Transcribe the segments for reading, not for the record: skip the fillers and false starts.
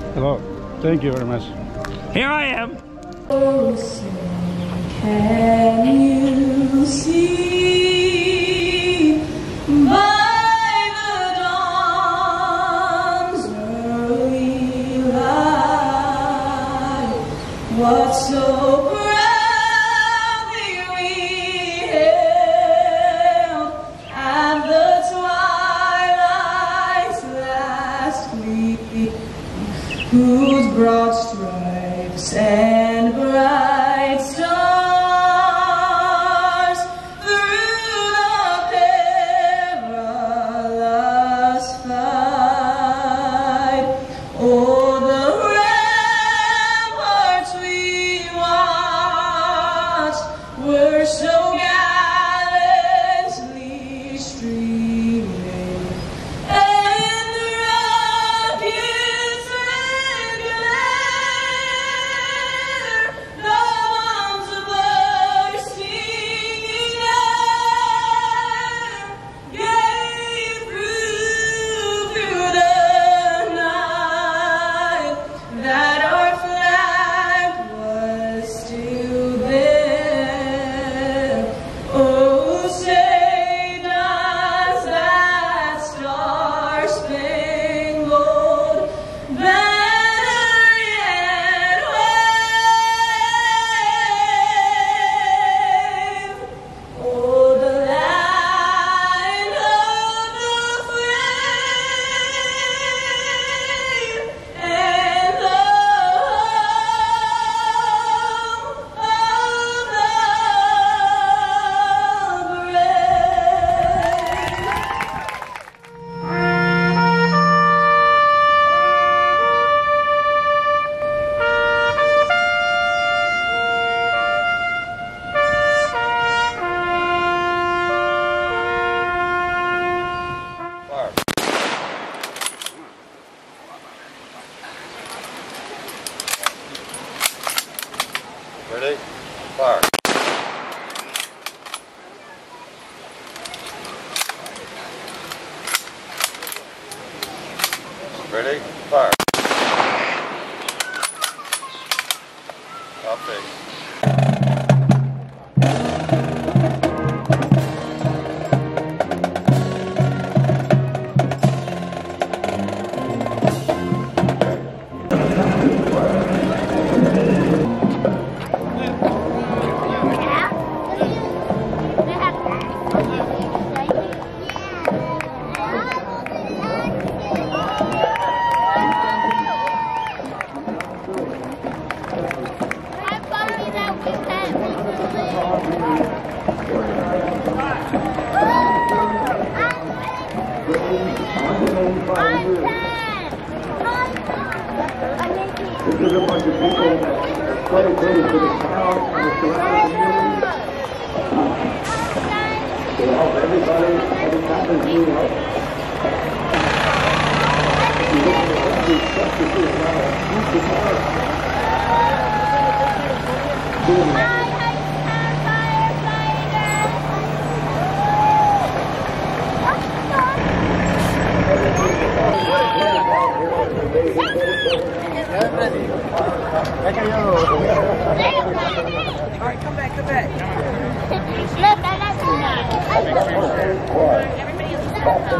Hello. Thank you very much. Here I am. Oh, say, can you see by the dawn's early light what so proudly we hailed at the twilight's last gleam, whose broad stripes and bright stars through the perilous fight o'er the ramparts we watched were so gallantly streaming, and the rockets red glare, the bombs bursting in air, gave proof through the night that our flag was still there. Oh, say does that star-spangled banner yet wave o'er the land of the free and the home of the Ready? Fire. Ready? Fire. Stop it. This is a bunch of people dedicated to the town and the surrounding community. To help everybody, every time they need help. You look at every step you see around a huge guitar. Alright, come back, come back. Everybody else is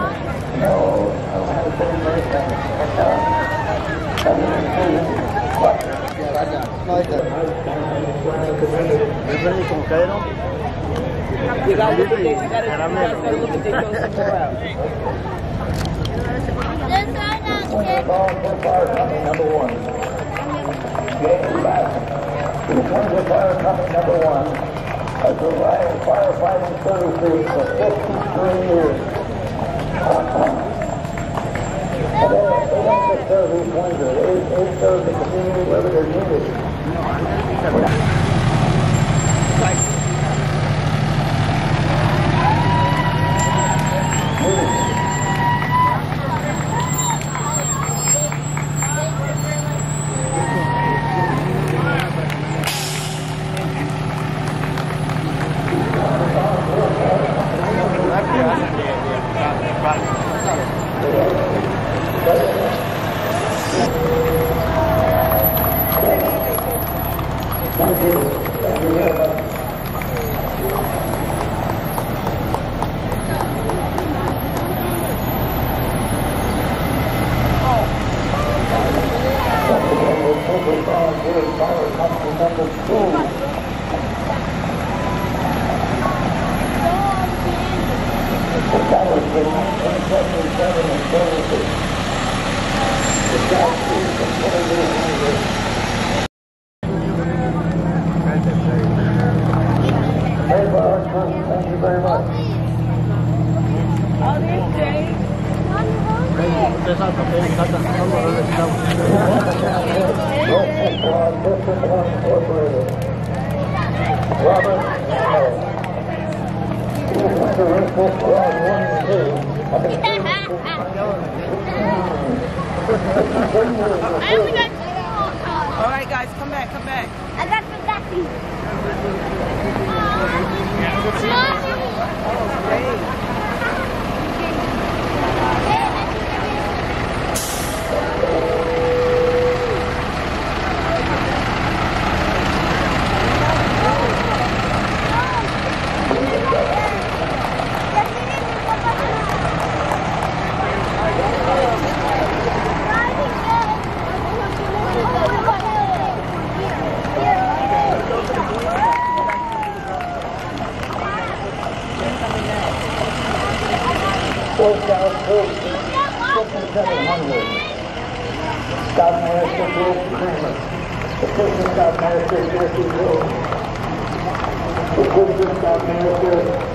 Number one. Game back. Return to fire company number one. Has provided firefighting services for 53 years. They don't just serve each winter. They serve the community wherever they're needed. Thank you. Thank you very much. Thank you very much. Robert, all right, guys, come back, come back. I got forgotten. South America, Assistant South America, Assistant South America,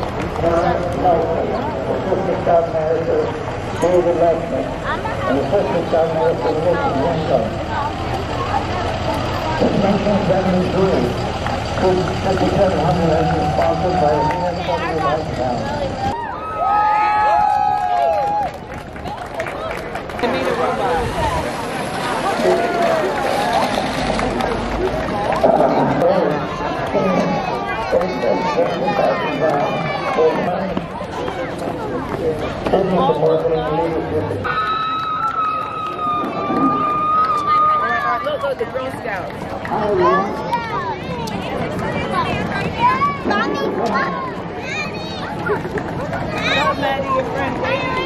Assistant South America, David Lexman, and Assistant South America, Nick Winston. In 1973, 5700 has been sponsored by the BMW Lifestyle. Look, the Girl Scouts. Tell Maddie your friend.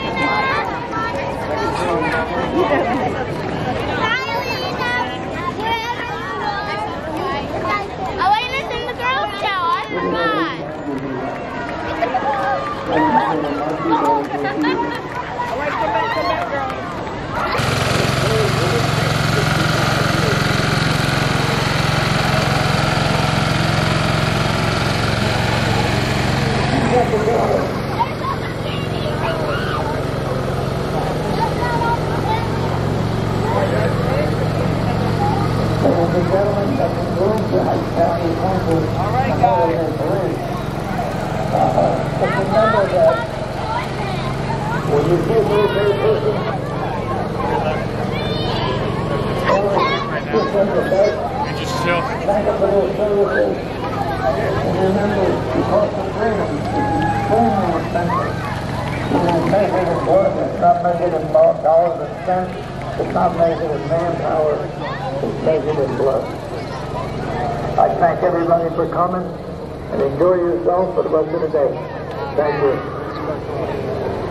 I want to listen to Girl Scout. I forgot. All right, come back, girl. All right, guys. Remember that when you see a military person, Just chill. thank them for their services. And remember, because of freedom, it's extremely expensive. You can make it in blood, it's not measured in dollars and cents, it's not measured in manpower, it's measured in blood. I thank everybody for coming and enjoy yourself for the rest of the day. Thank you.